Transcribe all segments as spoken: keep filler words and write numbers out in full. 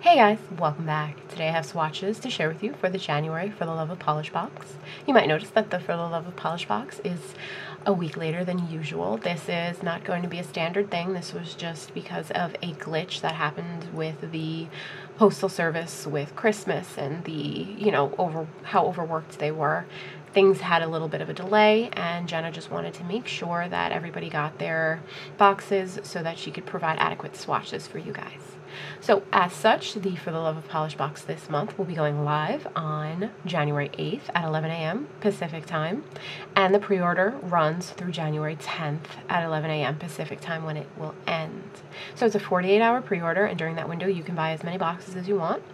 Hey guys, welcome back. Today I have swatches to share with you for the January For the Love of Polish box. You might notice that the For the Love of Polish box is a week later than usual. This is not going to be a standard thing. This was just because of a glitch that happened with the postal service with Christmas and the, you know, over how overworked they were. Things had a little bit of a delay, and Jenna just wanted to make sure that everybody got their boxes so that she could provide adequate swatches for you guys. So as such, the For the Love of Polish box this month will be going live on January eighth at eleven a m Pacific time, and the pre-order runs through January tenth at eleven a m Pacific time when it will end. So it's a forty-eight hour pre-order, and during that window you can buy as many boxes as you want,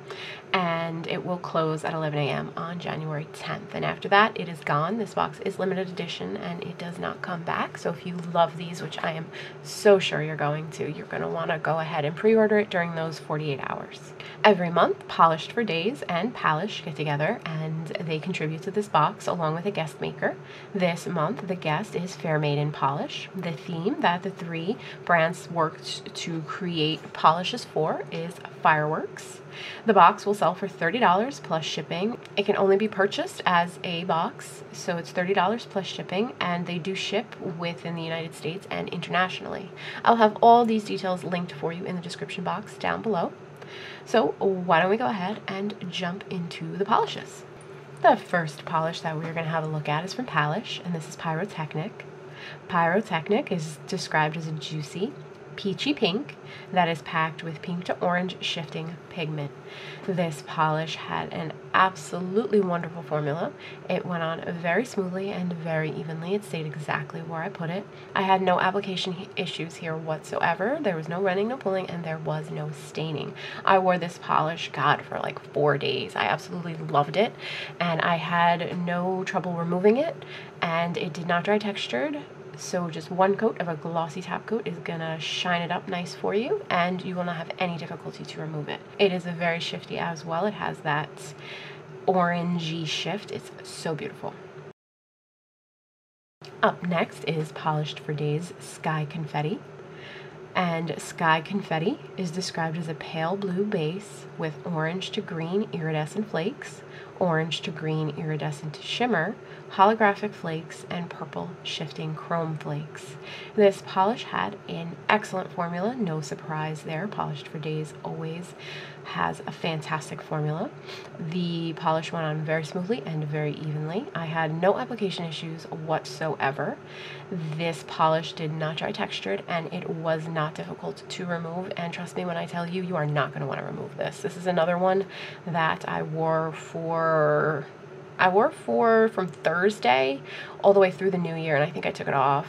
and it will close at eleven a m on January tenth. And after that, it is gone. This box is limited edition and it does not come back. So if you love these, which I am so sure you're going to, you're going to want to go ahead and pre-order it during those forty-eight hours. Every month, Polished for Days and Palish get together and they contribute to this box along with a guest maker. This month, the guest is Fair Maiden Polish. The theme that the three brands worked to create polishes for is fireworks. The box will sell for thirty dollars plus shipping. It can only be purchased as a box, so it's thirty dollars plus shipping, and they do ship within the United States and internationally. I'll have all these details linked for you in the description box down below. So why don't we go ahead and jump into the polishes. The first polish that we're going to have a look at is from Palish, and this is Pyrotechnic. Pyrotechnic is described as a juicy, peachy pink that is packed with pink to orange shifting pigment. This polish had an absolutely wonderful formula. It went on very smoothly and very evenly. It stayed exactly where I put it. I had no application issues here whatsoever. There was no running, no pulling, and there was no staining. I wore this polish, God, for like four days. I absolutely loved it, and I had no trouble removing it, and it did not dry textured. So just one coat of a glossy top coat is gonna shine it up nice for you, and you will not have any difficulty to remove it. It is a very shifty as well. It has that orangey shift. It's so beautiful. Up next is Polished for Days Sky Confetti. And Sky Confetti is described as a pale blue base with orange to green iridescent flakes, orange to green iridescent shimmer, holographic flakes, and purple shifting chrome flakes. This polish had an excellent formula, no surprise there. Polished for Days always has a fantastic formula. The polish went on very smoothly and very evenly. I had no application issues whatsoever. This polish did not dry textured, and it was not difficult to remove, and trust me when I tell you, you are not going to want to remove this. This is another one that I wore for I wore for from Thursday all the way through the new year, and I think I took it off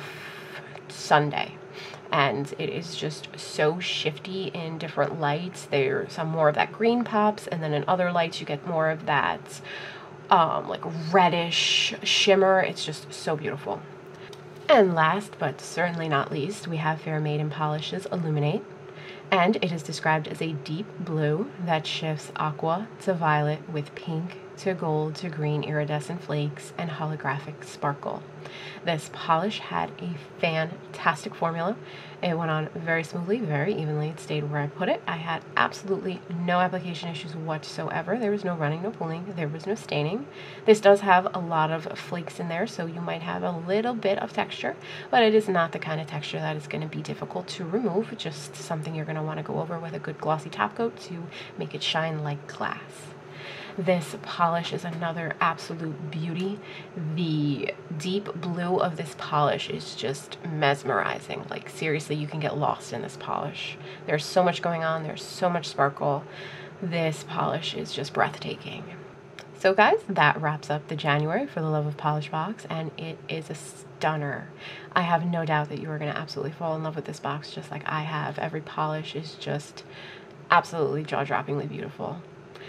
Sunday. And it is just so shifty in different lights. There's some more of that green pops, and then in other lights you get more of that um, like reddish shimmer. It's just so beautiful. And last but certainly not least, we have Fair Maiden Polish's Illuminate. And it is described as a deep blue that shifts aqua to violet with pink to gold to green iridescent flakes and holographic sparkle. This polish had a fantastic formula. It went on very smoothly, very evenly. It stayed where I put it. I had absolutely no application issues whatsoever. There was no running, no pulling. There was no staining. This does have a lot of flakes in there, so you might have a little bit of texture, but it is not the kind of texture that is going to be difficult to remove. Just something you're going to want to go over with a good glossy top coat to make it shine like glass. This polish is another absolute beauty. The deep blue of this polish is just mesmerizing. Like, seriously, you can get lost in this polish. There's so much going on. There's so much sparkle. This polish is just breathtaking. So guys, that wraps up the January For the Love of Polish box, and it is a stunner. I have no doubt that you are going to absolutely fall in love with this box just like I have. Every polish is just absolutely jaw-droppingly beautiful.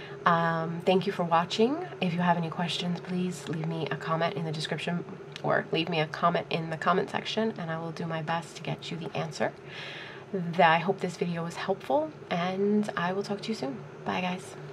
Um, thank you for watching. If you have any questions, please leave me a comment in the description, or leave me a comment in the comment section, and I will do my best to get you the answer. I hope this video was helpful, and I will talk to you soon. Bye guys.